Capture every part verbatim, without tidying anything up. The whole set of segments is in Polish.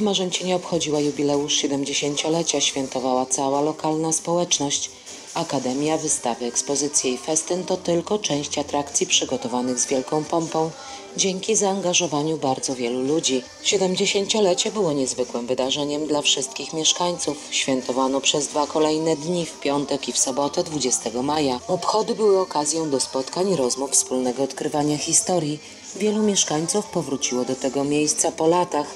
Marzęcinie obchodziła jubileusz siedemdziesięciolecia, świętowała cała lokalna społeczność. Akademia, wystawy, ekspozycje i festyn to tylko część atrakcji przygotowanych z wielką pompą dzięki zaangażowaniu bardzo wielu ludzi. siedemdziesięciolecie było niezwykłym wydarzeniem dla wszystkich mieszkańców. Świętowano przez dwa kolejne dni, w piątek i w sobotę dwudziestego maja. Obchody były okazją do spotkań, rozmów, wspólnego odkrywania historii. Wielu mieszkańców powróciło do tego miejsca po latach.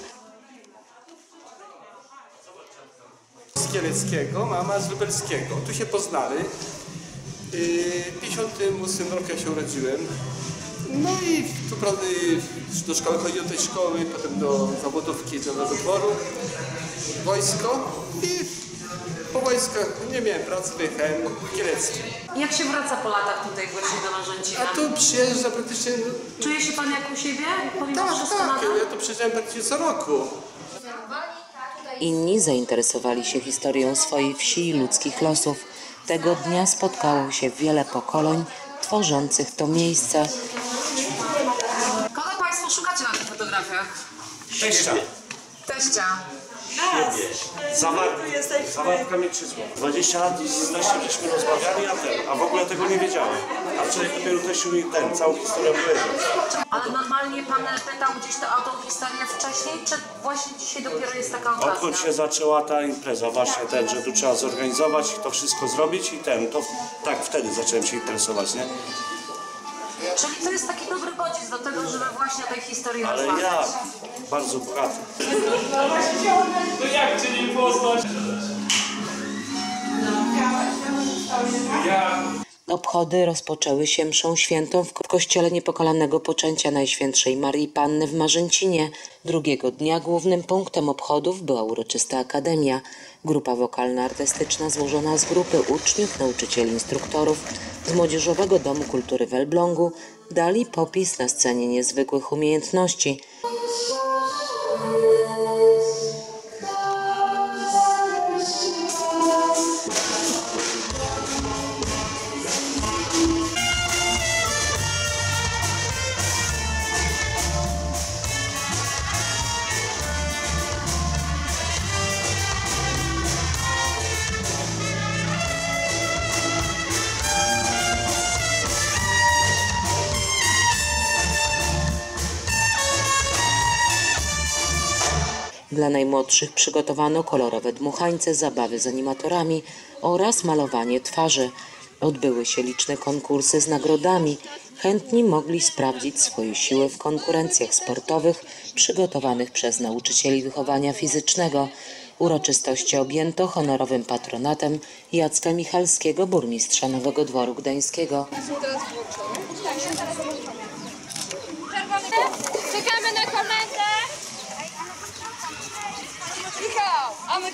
Z Kieleckiego, mama z Lubelskiego. Tu się poznali. W pięćdziesiątym ósmym roku ja się urodziłem. No i tu prawda, do szkoły chodzi do tej szkoły, potem do zawodówki, do dworu, wojsko i po wojskach nie miałem pracy, wyjechałem w Kieleckie. Jak się wraca po latach tutaj właśnie do Marzęcina? A tu przyjeżdża praktycznie... Czuje się pan jak u siebie? Pomimo Tak, wszystko tak, nadal? ja tu przyjeżdżałem praktycznie co roku. Inni zainteresowali się historią swojej wsi i ludzkich losów. Tego dnia spotkało się wiele pokoleń tworzących to miejsce. Kogo państwo szukacie na tych fotografiach? Teścia. Teścia. Zawartka, zawartka Mieczyzła. dwadzieścia lat i z teściem żeśmy rozmawiali, a, ten, a w ogóle tego nie wiedziałem. A wczoraj dopiero teściu mi ten, całą historię powiedział. Ale normalnie pan pytał gdzieś to, o tą historię wcześniej, czy właśnie dzisiaj dopiero jest taka okazja? Odkąd się zaczęła ta impreza, właśnie ten, że tu trzeba zorganizować, to wszystko zrobić i ten, to tak wtedy zacząłem się interesować, nie? Czyli to jest taki dobry bodziec do tego, żeby właśnie o tej historii Ale rozmawiać. ja, bardzo bogaty. No jak cię nie poznać? Ja... Obchody rozpoczęły się mszą świętą w kościele Niepokalanego Poczęcia Najświętszej Marii Panny w Marzęcinie. Drugiego dnia głównym punktem obchodów była uroczysta akademia. Grupa wokalno-artystyczna złożona z grupy uczniów, nauczycieli, instruktorów z Młodzieżowego Domu Kultury w Elblągu dali popis na scenie niezwykłych umiejętności. Dla najmłodszych przygotowano kolorowe dmuchańce, zabawy z animatorami oraz malowanie twarzy. Odbyły się liczne konkursy z nagrodami. Chętni mogli sprawdzić swoje siły w konkurencjach sportowych przygotowanych przez nauczycieli wychowania fizycznego. Uroczystości objęto honorowym patronatem Jacka Michalskiego, burmistrza Nowego Dworu Gdańskiego. Czekamy na komendę. A my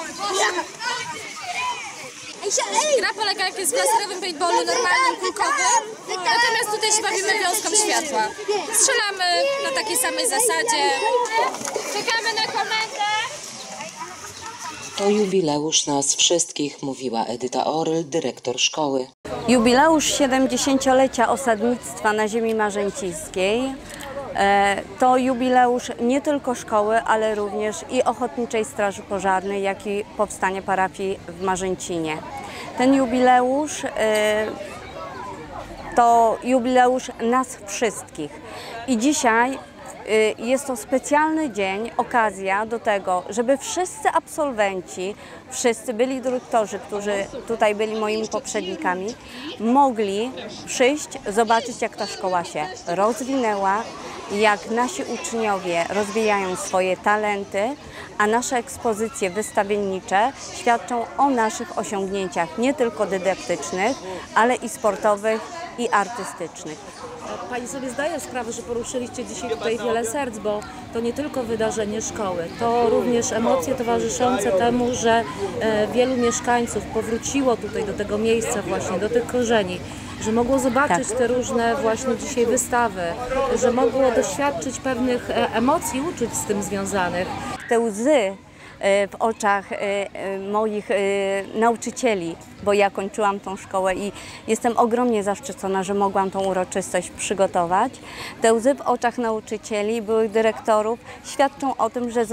gra polega jak jest w laserowym paintballu normalnym, kulkowym, natomiast tutaj się bawimy wiązką światła. Strzelamy na takiej samej zasadzie. Czekamy na komendę. To jubileusz nas wszystkich, mówiła Edyta Oryl, dyrektor szkoły. Jubileusz siedemdziesięciolecia osadnictwa na ziemi marzęcińskiej to jubileusz nie tylko szkoły, ale również i Ochotniczej Straży Pożarnej, jak i powstania parafii w Marzęcinie. Ten jubileusz to jubileusz nas wszystkich i dzisiaj jest to specjalny dzień, okazja do tego, żeby wszyscy absolwenci, wszyscy byli dyrektorzy, którzy tutaj byli moimi poprzednikami, mogli przyjść, zobaczyć, jak ta szkoła się rozwinęła, jak nasi uczniowie rozwijają swoje talenty, a nasze ekspozycje wystawiennicze świadczą o naszych osiągnięciach nie tylko dydaktycznych, ale i sportowych i artystycznych. Pani sobie zdaje sprawę, że poruszyliście dzisiaj tutaj wiele serc, bo to nie tylko wydarzenie szkoły, to również emocje towarzyszące temu, że wielu mieszkańców powróciło tutaj do tego miejsca właśnie, do tych korzeni, że mogło zobaczyć tak. te różne właśnie dzisiaj wystawy, że mogło doświadczyć pewnych emocji, uczuć z tym związanych. Te łzy w oczach moich nauczycieli, bo ja kończyłam tą szkołę i jestem ogromnie zaszczycona, że mogłam tą uroczystość przygotować. Te łzy w oczach nauczycieli, byłych dyrektorów świadczą o tym, że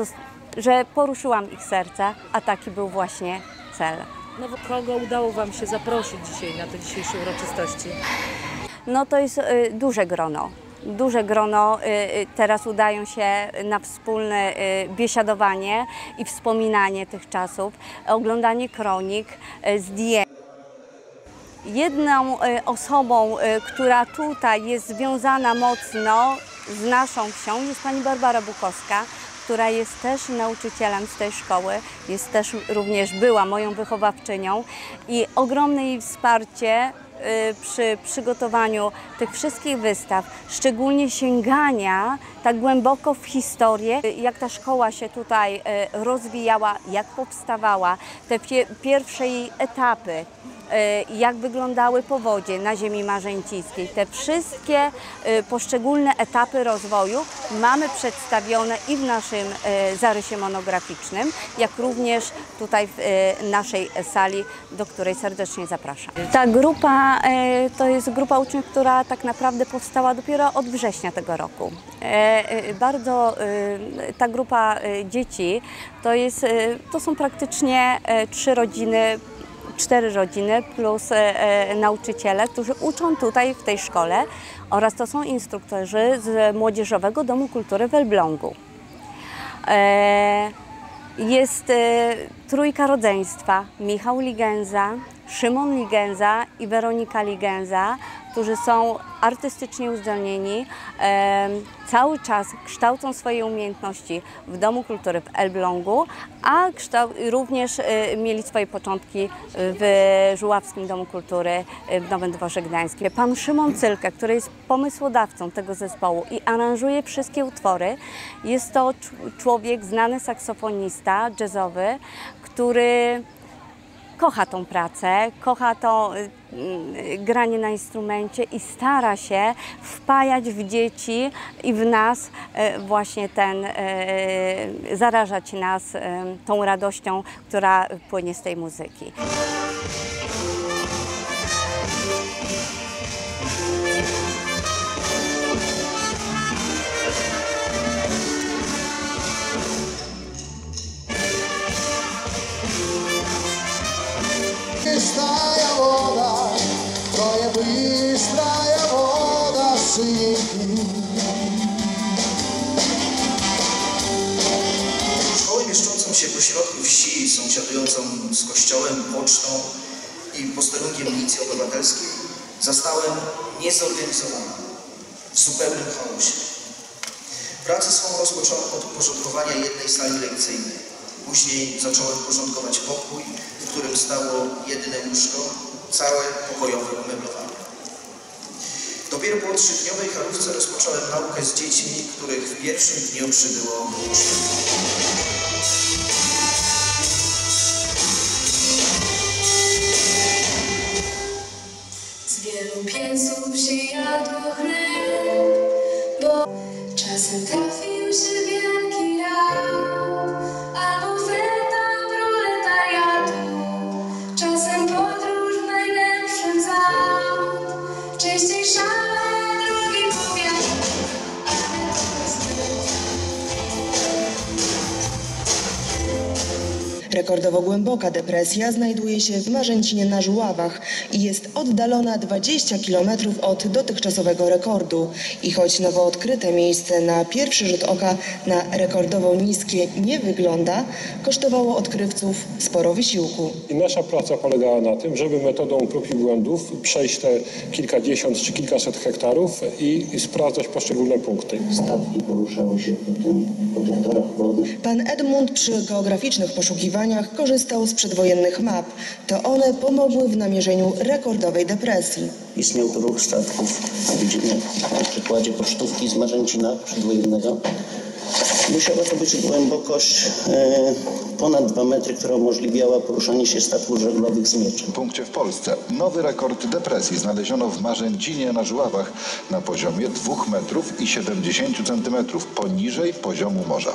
że poruszyłam ich serca, a taki był właśnie cel. No kogo udało Wam się zaprosić dzisiaj na te dzisiejsze uroczystości? No to jest y, duże grono. Duże grono. Y, teraz udają się na wspólne y, biesiadowanie i wspominanie tych czasów, oglądanie kronik, y, zdjęć. Jedną y, osobą, y, która tutaj jest związana mocno z naszą wsią, jest pani Barbara Bukowska, która jest też nauczycielem z tej szkoły, jest też również była moją wychowawczynią i ogromne jej wsparcie przy przygotowaniu tych wszystkich wystaw, szczególnie sięgania tak głęboko w historię, jak ta szkoła się tutaj rozwijała, jak powstawała, te pierwsze jej etapy, jak wyglądały powodzie na ziemi marzęcińskiej. Te wszystkie poszczególne etapy rozwoju mamy przedstawione i w naszym zarysie monograficznym, jak również tutaj w naszej sali, do której serdecznie zapraszam. Ta grupa to jest grupa uczniów, która tak naprawdę powstała dopiero od września tego roku. Bardzo ta grupa dzieci to, jest, to są praktycznie trzy rodziny, cztery rodziny plus e, nauczyciele, którzy uczą tutaj w tej szkole oraz to są instruktorzy z Młodzieżowego Domu Kultury w Elblągu. E, jest e, trójka rodzeństwa, Michał Ligenza, Szymon Ligenza i Weronika Ligenza, którzy są artystycznie uzdolnieni, e, cały czas kształcą swoje umiejętności w Domu Kultury w Elblągu, a również e, mieli swoje początki w Żuławskim Domu Kultury w Nowym Dworze Gdańskim. Pan Szymon Cylkę, który jest pomysłodawcą tego zespołu i aranżuje wszystkie utwory, jest to człowiek, znany saksofonista jazzowy, który kocha tą pracę, kocha to y, y, granie na instrumencie i stara się wpajać w dzieci i w nas y, właśnie ten, y, zarażać nas y, tą radością, która płynie z tej muzyki. Bystra woda, to je bystra woda sypi. Szkołę mieszczącą się pośrodku wsi, sąsiadującą z kościołem, pocztą i posterunkiem milicji obywatelskiej, zastałem niezorganizowaną, w zupełnym chaosie. Pracę swą rozpocząłem od uporządkowania jednej sali lekcyjnej. Później zacząłem porządkować pokój, w którym stało jedyne łóżko, całe pokojowe umeblowanie. Dopiero po trzydniowej charówce rozpocząłem naukę z dziećmi, których w pierwszym dniu przybyło uczniów. Z wielu pieców się jadło chleb, bo czasem trafił się wielki rad. Albo feta proletariatu, czasem podróż w najlepszym z aut, częściej szare drogi powiatu, ale to zbyt. Rekordowo głęboka depresja znajduje się w Marzęcinie na Żuławach i jest oddalona dwadzieścia kilometrów od dotychczasowego rekordu. I choć nowo odkryte miejsce na pierwszy rzut oka na rekordowo niskie nie wygląda, kosztowało odkrywców sporo wysiłku. I nasza praca polegała na tym, żeby metodą prób i błędów przejść te kilkadziesiąt czy kilkaset hektarów i, i sprawdzać poszczególne punkty. Statki poruszały się po, tym, po tych torach wody. Pan Edmund przy geograficznych poszukiwaniach korzystał z przedwojennych map. To one pomogły w namierzeniu rekordowej depresji. Istniał tu ruch statków. Widzimy na przykładzie pocztówki z Marzęcina przedwojennego. Musiała to być głębokość e, ponad dwa metry, która umożliwiała poruszanie się statków żaglowych z mieczem. W punkcie w Polsce nowy rekord depresji znaleziono w Marzęcinie na Żuławach na poziomie dwóch metrów i siedemdziesięciu centymetrów poniżej poziomu morza.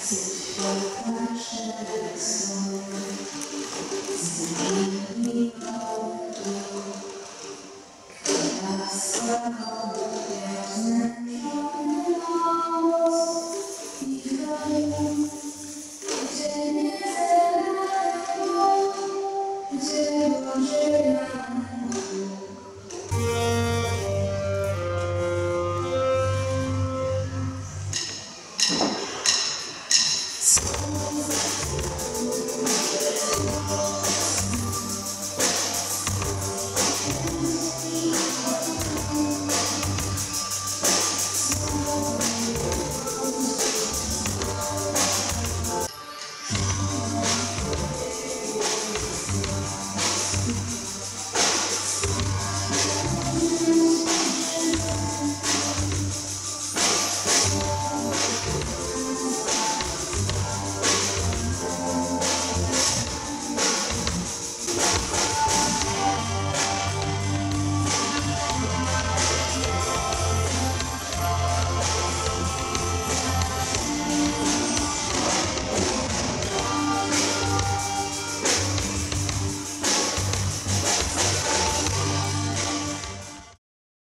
School.